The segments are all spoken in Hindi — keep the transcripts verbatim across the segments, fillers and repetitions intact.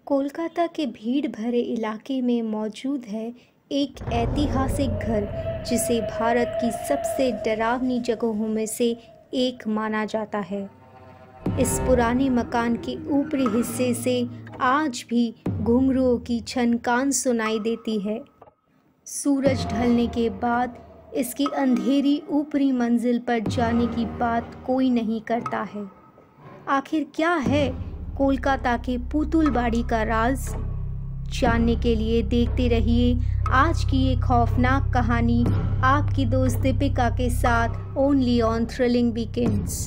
कोलकाता के भीड़ भरे इलाके में मौजूद है एक ऐतिहासिक घर जिसे भारत की सबसे डरावनी जगहों में से एक माना जाता है। इस पुराने मकान के ऊपरी हिस्से से आज भी घुंघरुओं की छनकान सुनाई देती है। सूरज ढलने के बाद इसकी अंधेरी ऊपरी मंजिल पर जाने की बात कोई नहीं करता है। आखिर क्या है कोलकाता के पुतुलबाड़ी का राज? जानने के लिए देखते रहिए आज की ये खौफनाक कहानी आपकी दोस्त दीपिका के साथ ओनली ऑन थ्रिलिंग वीकेंड्स।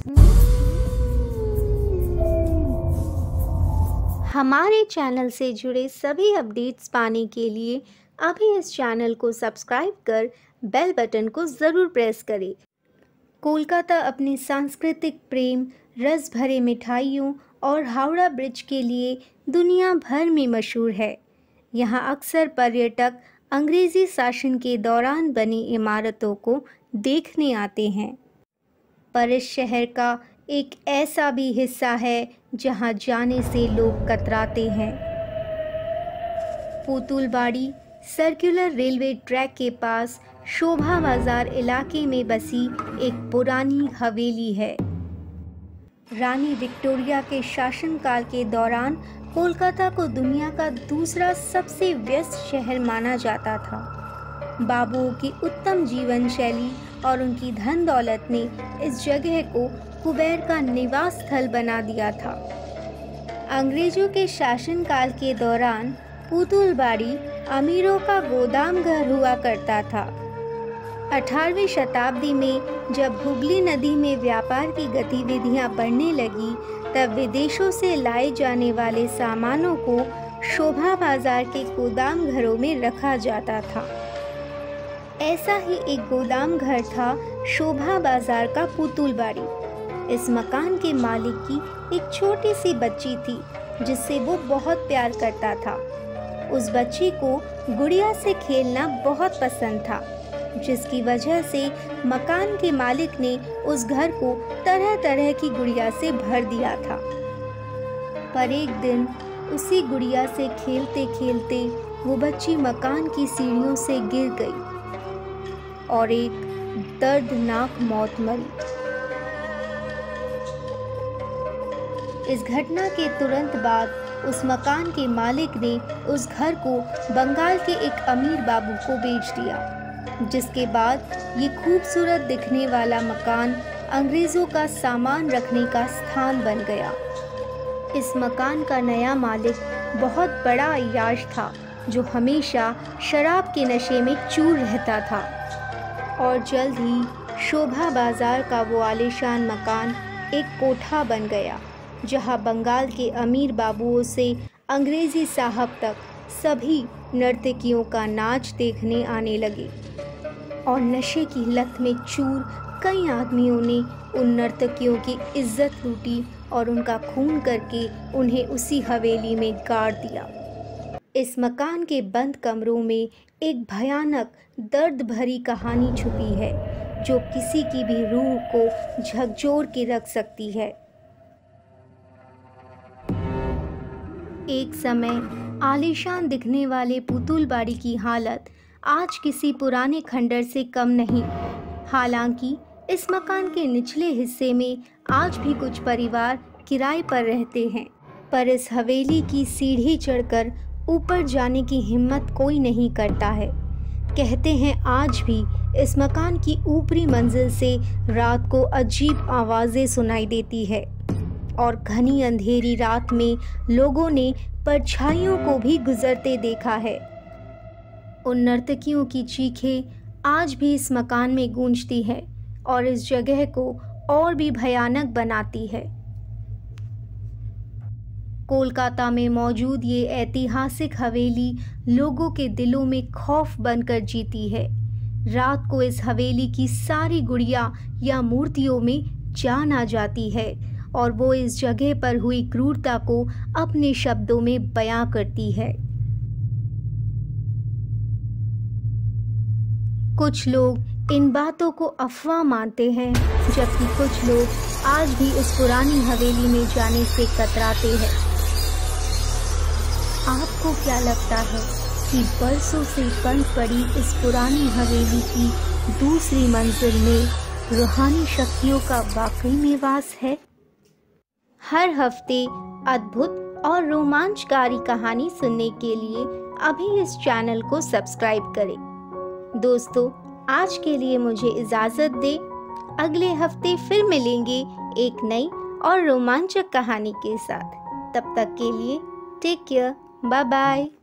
हमारे चैनल से जुड़े सभी अपडेट्स पाने के लिए अभी इस चैनल को सब्सक्राइब कर बेल बटन को ज़रूर प्रेस करें। कोलकाता अपने सांस्कृतिक प्रेम, रस भरे मिठाइयों और हावड़ा ब्रिज के लिए दुनिया भर में मशहूर है। यहाँ अक्सर पर्यटक अंग्रेज़ी शासन के दौरान बनी इमारतों को देखने आते हैं, पर इस शहर का एक ऐसा भी हिस्सा है जहाँ जाने से लोग कतराते हैं। पुतुलबाड़ी सर्कुलर रेलवे ट्रैक के पास शोभा बाजार इलाके में बसी एक पुरानी हवेली है। रानी विक्टोरिया के शासनकाल के दौरान कोलकाता को दुनिया का दूसरा सबसे व्यस्त शहर माना जाता था। बाबुओं की उत्तम जीवन शैली और उनकी धन दौलत ने इस जगह को कुबेर का निवास स्थल बना दिया था। अंग्रेजों के शासनकाल के दौरान पुतुलबाड़ी अमीरों का गोदाम घर हुआ करता था। अठारहवीं शताब्दी में जब हुगली नदी में व्यापार की गतिविधियां बढ़ने लगी, तब विदेशों से लाए जाने वाले सामानों को शोभा बाजार के गोदाम घरों में रखा जाता था। ऐसा ही एक गोदाम घर था शोभा बाजार का पुतुलबाड़ी। इस मकान के मालिक की एक छोटी सी बच्ची थी जिससे वो बहुत प्यार करता था। उस बच्ची को गुड़िया से खेलना बहुत पसंद था, जिसकी वजह से मकान के मालिक ने उस घर को तरह तरह की गुड़िया से भर दिया था। पर एक दिन उसी गुड़िया से खेलते खेलते वो बच्ची मकान की सीढ़ियों से गिर गई और एक दर्दनाक मौत मरी। इस घटना के तुरंत बाद उस मकान के मालिक ने उस घर को बंगाल के एक अमीर बाबू को बेच दिया, जिसके बाद ये खूबसूरत दिखने वाला मकान अंग्रेज़ों का सामान रखने का स्थान बन गया। इस मकान का नया मालिक बहुत बड़ा अय्याश था जो हमेशा शराब के नशे में चूर रहता था, और जल्द ही शोभा बाजार का वो आलीशान मकान एक कोठा बन गया जहाँ बंगाल के अमीर बाबुओं से अंग्रेज़ी साहब तक सभी नर्तकियों का नाच देखने आने लगे। और नशे की लत में चूर कई आदमियों ने उन नर्तकियों की इज्जत लूटी और उनका खून करके उन्हें उसी हवेली में गाड़ दिया। इस मकान के बंद कमरों में एक भयानक दर्द भरी कहानी छुपी है जो किसी की भी रूह को झकझोर के रख सकती है। एक समय आलीशान दिखने वाले पुतुलबाड़ी की हालत आज किसी पुराने खंडर से कम नहीं। हालांकि इस मकान के निचले हिस्से में आज भी कुछ परिवार किराए पर रहते हैं, पर इस हवेली की सीढ़ी चढ़कर ऊपर जाने की हिम्मत कोई नहीं करता है। कहते हैं आज भी इस मकान की ऊपरी मंजिल से रात को अजीब आवाज़ें सुनाई देती है, और घनी अंधेरी रात में लोगों ने परछाइयों को भी गुजरते देखा है। उन नर्तकियों की चीखें आज भी इस मकान में गूंजती है और इस जगह को और भी भयानक बनाती है। कोलकाता में मौजूद ये ऐतिहासिक हवेली लोगों के दिलों में खौफ बनकर जीती है। रात को इस हवेली की सारी गुड़िया या मूर्तियों में जान आ जाती है और वो इस जगह पर हुई क्रूरता को अपने शब्दों में बयां करती है। कुछ लोग इन बातों को अफवाह मानते हैं, जबकि कुछ लोग आज भी उस पुरानी हवेली में जाने से कतराते हैं। आपको क्या लगता है कि बरसों से बंद पड़ी इस पुरानी हवेली की दूसरी मंजिल में रूहानी शक्तियों का वाकई में वास है? हर हफ्ते अद्भुत और रोमांचकारी कहानी सुनने के लिए अभी इस चैनल को सब्सक्राइब करें। दोस्तों, आज के लिए मुझे इजाज़त दें। अगले हफ्ते फिर मिलेंगे एक नई और रोमांचक कहानी के साथ। तब तक के लिए टेक केयर, बाय बाय।